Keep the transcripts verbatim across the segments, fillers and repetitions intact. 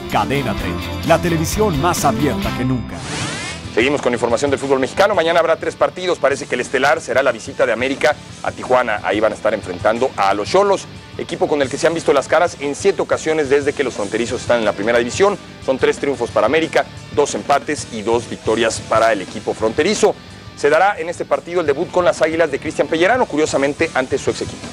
Cadena treinta, la televisión más abierta que nunca. Seguimos con información del fútbol mexicano. Mañana habrá tres partidos. Parece que el estelar será la visita de América a Tijuana. Ahí van a estar enfrentando a los Xolos, equipo con el que se han visto las caras en siete ocasiones desde que los fronterizos están en la primera división. Son tres triunfos para América, dos empates y dos victorias para el equipo fronterizo. Se dará en este partido el debut con las Águilas de Cristian Pellerano, curiosamente ante su ex equipo.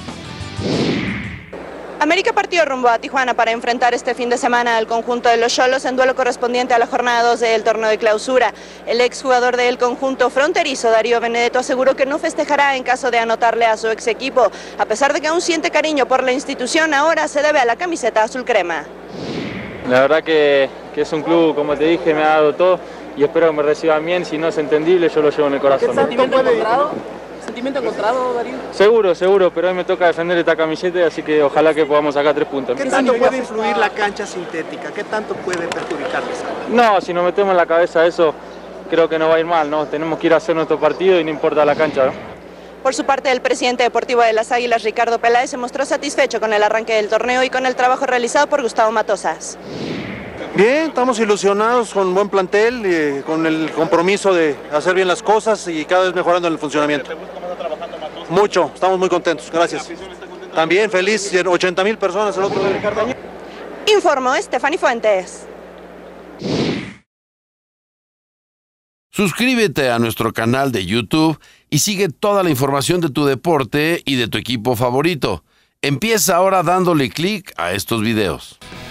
América partió rumbo a Tijuana para enfrentar este fin de semana al conjunto de los Xolos en duelo correspondiente a la jornada dos del torneo de clausura. El exjugador del conjunto fronterizo, Darío Benedetto, aseguró que no festejará en caso de anotarle a su ex equipo. A pesar de que aún siente cariño por la institución, ahora se debe a la camiseta azul crema. La verdad que, que es un club, como te dije, me ha dado todo y espero que me reciban bien. Si no es entendible, yo lo llevo en el corazón. ¿Qué sentimiento encontrado? ¿Sentimiento encontrado, Darío? Seguro, seguro, pero hoy me toca defender esta camiseta, así que ojalá que podamos sacar tres puntos. ¿Qué tanto puede influir la cancha sintética? ¿Qué tanto puede perjudicarles? No, si nos metemos en la cabeza eso, creo que no va a ir mal, ¿no? Tenemos que ir a hacer nuestro partido y no importa la cancha, ¿no? Por su parte, el presidente deportivo de las Águilas, Ricardo Peláez, se mostró satisfecho con el arranque del torneo y con el trabajo realizado por Gustavo Matosas. Bien, estamos ilusionados con buen plantel, eh, con el compromiso de hacer bien las cosas y cada vez mejorando en el funcionamiento. Mucho, estamos muy contentos, gracias. También feliz, ochenta mil personas el otro día. Informó Stephanie Fuentes. Suscríbete a nuestro canal de YouTube y sigue toda la información de tu deporte y de tu equipo favorito. Empieza ahora dándole clic a estos videos.